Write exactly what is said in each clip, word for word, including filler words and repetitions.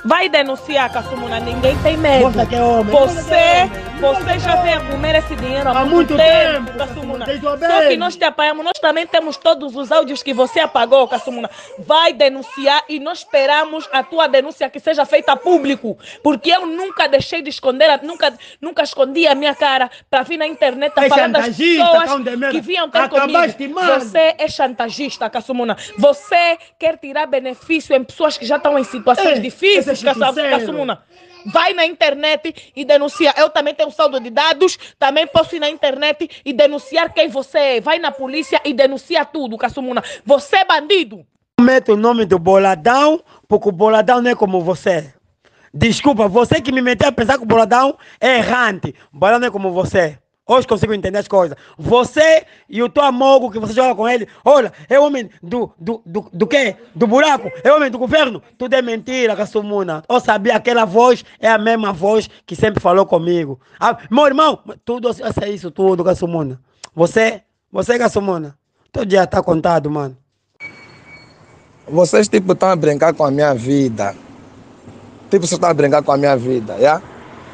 Vai denunciar, Caçumuna, ninguém tem medo. Você que é homem. Você, você já vem a comer esse dinheiro há, há muito, muito tempo, tempo, Caçumuna. Caçumuna. Só que nós te apanhamos, nós também temos todos os áudios que você apagou, Caçumuna. Vai denunciar e nós esperamos a tua denúncia que seja feita a público. Porque eu nunca deixei de esconder, nunca, nunca escondi a minha cara para vir na internet a é falar das pessoas que vinham ter comigo. Mal. Você é chantagista, Caçumuna. Você quer tirar benefício em pessoas que já estão em situações é, difíceis, Caçumuna. Vai na internet e denuncia. Eu também tenho saldo de dados, também posso ir na internet e denunciar quem você é. Vai na polícia e denuncia tudo, Caçumuna. Você é bandido. Mete o nome do Boladão, porque o Boladão não é como você. Desculpa, você que me meteu a pensar que o Boladão é errante. O Boladão não é como você. Hoje consigo entender as coisas. Você e o teu amogo que você joga com ele, olha, é homem do, do, do, do quê? Do buraco, é homem do governo. Tudo é mentira, Caçumuna. Eu sabia, aquela voz é a mesma voz que sempre falou comigo. Ah, meu irmão, tudo é isso tudo, Caçumuna. Você, você, Caçumuna, todo dia tá contado, mano. Vocês, tipo, estão a brincar com a minha vida. Tipo, você está a brincar com a minha vida, já? Yeah?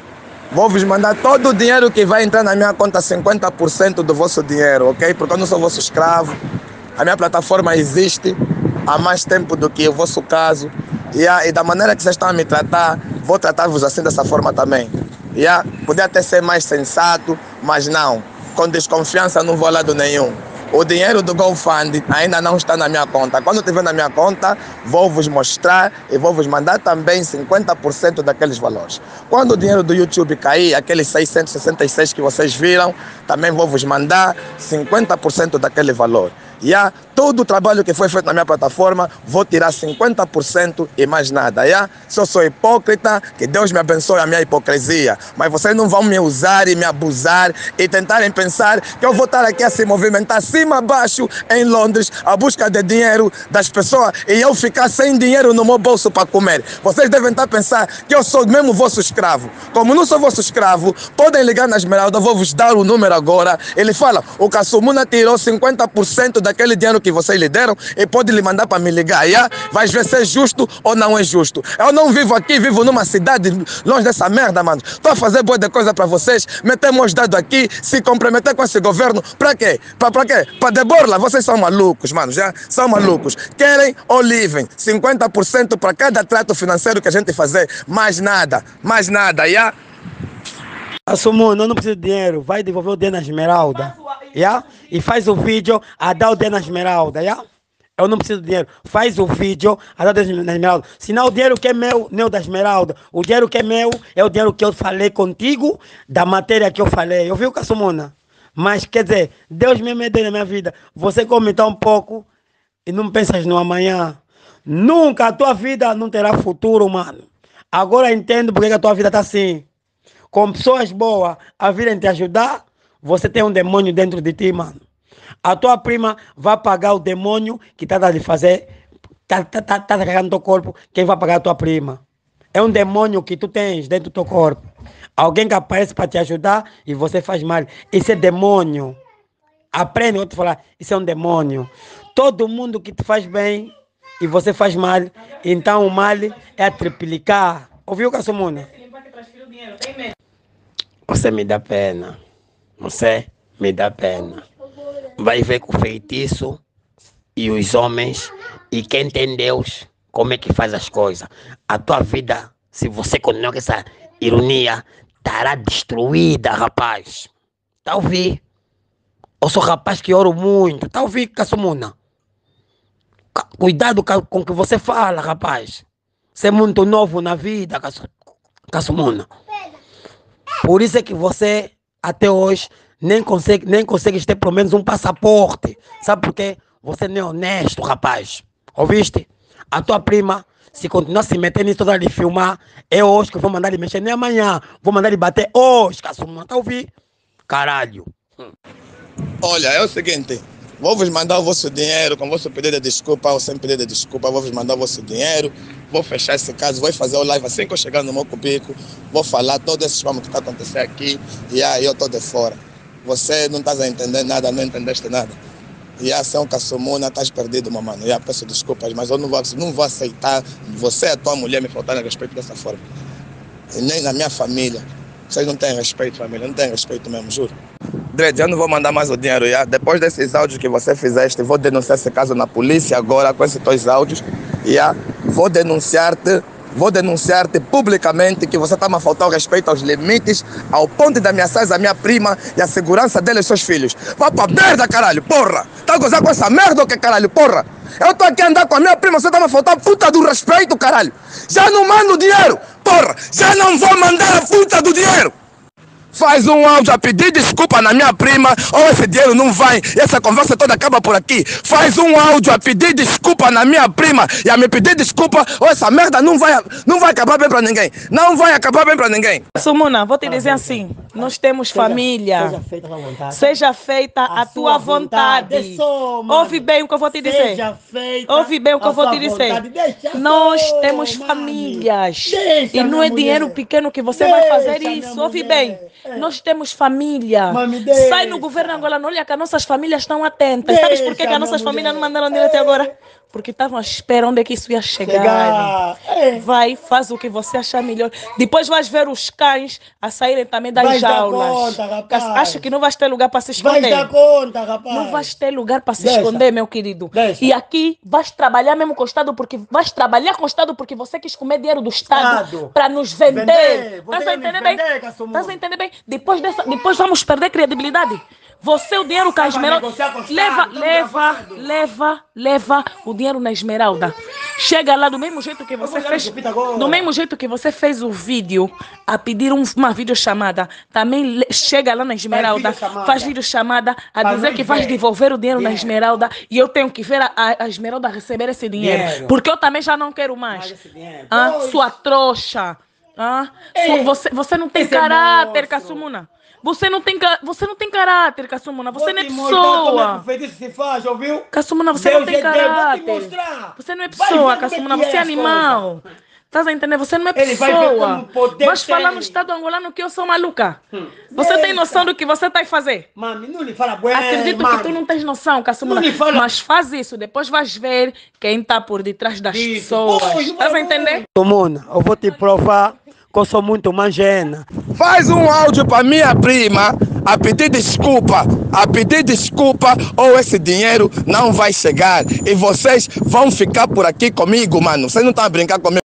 Vou vos mandar todo o dinheiro que vai entrar na minha conta, cinquenta por cento do vosso dinheiro, ok? Porque eu não sou vosso escravo. A minha plataforma existe há mais tempo do que o vosso caso. Yeah? E da maneira que vocês estão a me tratar, vou tratar-vos assim dessa forma também. Yeah? Podia até ser mais sensato, mas não. Com desconfiança não vou a lado nenhum. O dinheiro do GoFund ainda não está na minha conta. Quando estiver na minha conta, vou vos mostrar e vou vos mandar também cinquenta por cento daqueles valores. Quando o dinheiro do YouTube cair, aqueles seiscentos e sessenta e seis que vocês viram, também vou vos mandar cinquenta por cento daquele valor. Yeah? Todo o trabalho que foi feito na minha plataforma, vou tirar cinquenta por cento e mais nada. Yeah? Se eu sou hipócrita, que Deus me abençoe a minha hipocrisia. Mas vocês não vão me usar e me abusar e tentarem pensar que eu vou estar aqui a se movimentar cima abaixo em Londres à busca de dinheiro das pessoas e eu ficar sem dinheiro no meu bolso para comer. Vocês devem estar a pensar que eu sou mesmo vosso escravo. Como não sou vosso escravo, podem ligar na Esmeralda, vou vos dar o número agora. Ele fala, o Caçumuna tirou cinquenta por cento daquele dinheiro que vocês lhe deram e pode lhe mandar para me ligar. Yeah? Vai ver se é justo ou não é justo. Eu não vivo aqui, vivo numa cidade longe dessa merda, mano. Estou a fazer boa de coisa para vocês, meter meus dados aqui, se comprometer com esse governo. Para quê? Para quê? Para de borla. Vocês são malucos, mano. Já são malucos. Querem ou livem. cinquenta por cento para cada trato financeiro que a gente fazer. Mais nada. Mais nada. Yeah? Caçumuna, eu não preciso de dinheiro. Vai devolver o dinheiro na Esmeralda. Yeah? E faz o vídeo a dar o dinheiro na Esmeralda. Yeah? Eu não preciso de dinheiro. Faz o vídeo a dar o dinheiro na Esmeralda. Senão o dinheiro que é meu, não é o da Esmeralda. O dinheiro que é meu é o dinheiro que eu falei contigo, da matéria que eu falei. Eu vi o Caçumuna. Mas, quer dizer, Deus me meteu na minha vida. Você come tão pouco e não pensas no amanhã. Nunca a tua vida não terá futuro, mano. Agora entendo porque a tua vida está assim. Com pessoas boas a virem te ajudar, você tem um demônio dentro de ti, mano. A tua prima vai pagar o demônio que está a lhe fazer, está tá, tá, tá carregando no teu corpo. Quem vai pagar a tua prima? É um demônio que tu tens dentro do teu corpo. Alguém que aparece para te ajudar e você faz mal. Isso é demônio. Aprende, eu vou te falar. Isso é um demônio. Todo mundo que te faz bem e você faz mal, então o mal é a triplicar. Ouviu, Caçumuna? Você me dá pena. Você me dá pena. Vai ver com o feitiço e os homens e quem tem Deus, como é que faz as coisas. A tua vida, se você continuar com essa ironia, estará destruída, rapaz. Tá a ouvir? Eu sou rapaz que oro muito. Tá a ouvir, Caçumuna? Cuidado com o que você fala, rapaz. Você é muito novo na vida, Caçumuna. Por isso é que você, até hoje, nem consegue, nem consegue ter pelo menos um passaporte. Sabe por quê? Você não é honesto, rapaz. Ouviste? A tua prima, se continuar se metendo nisso, toda de filmar, é hoje que eu vou mandar ele mexer, nem amanhã. Vou mandar ele bater hoje, Caçumuna. Tá ouvindo? Caralho. Hum. Olha, é o seguinte. Vou vos mandar o vosso dinheiro, com o vosso pedido de desculpa ou sem pedido de desculpa, vou vos mandar o vosso dinheiro, vou fechar esse caso, vou fazer o live assim que eu chegar no meu cubico, vou falar todos esses problemas que está acontecendo aqui e aí eu estou de fora. Você não está a entender nada, não entendeste nada. E a ação Cassumuna, estás perdido, meu mano. Já peço desculpas, mas eu não vou, não vou aceitar você e a tua mulher me faltarem respeito dessa forma. E nem na minha família. Vocês não têm respeito, família, não têm respeito mesmo, juro. Dredd, eu não vou mandar mais o dinheiro, já. Depois desses áudios que você fizeste, vou denunciar esse caso na polícia agora com esses dois áudios. Já. Vou denunciar-te, vou denunciar-te publicamente que você está a faltar o respeito aos limites, ao ponto de ameaçar a minha prima e a segurança dela e seus filhos. Vá pra merda, caralho, porra! Tá a gozar com essa merda ou que, caralho, porra? Eu tô aqui a andar com a minha prima, você tá a faltar a puta do respeito, caralho! Já não mando dinheiro, porra! Já não vou mandar a puta do dinheiro! Faz um áudio a pedir desculpa na minha prima, ou esse dinheiro não vai, e essa conversa toda acaba por aqui. Faz um áudio a pedir desculpa na minha prima e a me pedir desculpa, ou essa merda não vai, não vai acabar bem pra ninguém. Não vai acabar bem pra ninguém. Cassumuna, vou te dizer assim, nós temos família. Seja feita a tua vontade. Seja feita a, a tua vontade. vontade. Só, Ouve bem o que eu vou te dizer. Seja feita Ouve bem o que eu vou te dizer. Deixa Nós só, temos mami. famílias. Deixa, E não é minha dinheiro mulher. pequeno que você Deixa, vai fazer minha isso. Ouve mulher. bem. É. Nós temos família. Mami, deixa. Sai no governo angolano, olha que as nossas famílias estão atentas. Sabes por que, Deixa, que as nossas minha famílias mulher. não mandaram dinheiro até agora? Porque estavam à espera onde é que isso ia chegar. Chegar. É. Vai, faz o que você achar melhor. Depois vais ver os cães a saírem também das Vais dar jaulas. conta, rapaz. Acha que não vais ter lugar para se Vai esconder? dar conta, rapaz. Não vais ter lugar para se Deixa. esconder, meu querido. Deixa. E aqui vais trabalhar mesmo com o Estado, porque vais trabalhar com o Estado porque você quis comer dinheiro do Estado Estado. para nos vender. Vender. Você Estás a quer me entender bem? vender, Cassumuna? Estás a entender bem? Depois, dessa, depois vamos perder credibilidade. Você, o dinheiro com a Estava a Esmeralda. negociar com o Estado, Leva, estamos leva, gravando. leva, leva o dinheiro na Esmeralda. Chega lá do mesmo jeito que você vou fez. repita agora. Do mesmo jeito que você fez o vídeo a pedir um- uma videochamada. Também le- chega lá na Esmeralda. videochamada. Faz videochamada a Pra dizer nós que vais ver. devolver o dinheiro na Dinheiro. Esmeralda. E eu tenho que ver a, a- a Esmeralda receber esse dinheiro. Dinheiro. Porque eu também já não quero mais. Mais esse dinheiro. Ah, Pois. sua trouxa. Ah, Ei, sua- você, você não tem esse é caráter, monstro. Cassumuna. Você não tem, ca- você não tem caráter, Cassumuna. Você Vou não é te mostrar como é que o pessoa. feitiço se faz, ouviu? Cassumuna, você Deus não tem é Deus, vou te caráter. mostrar. Você não é Vai pessoa, ver como é Cassumuna. que Você é é as animal. coisas. Estás a entender? Você não é Ele vai ver pessoa. como o poder Vais falar tem. no Estado angolano que eu sou maluca. Você Deixa. tem noção do que você está a fazer? Mami, não lhe fala bueno, Acredito mami. que tu não tens noção, Cassumuna. Não lhe fala- Mas faz isso, depois vais ver quem está por detrás das Isso. pessoas. Pois, Estás a vai, entender? Cassumuna, eu vou te provar que eu sou muito manjena. Faz um áudio pra minha prima a pedir desculpa, a pedir desculpa, ou esse dinheiro não vai chegar. E vocês vão ficar por aqui comigo, mano. Vocês não estão a brincar comigo.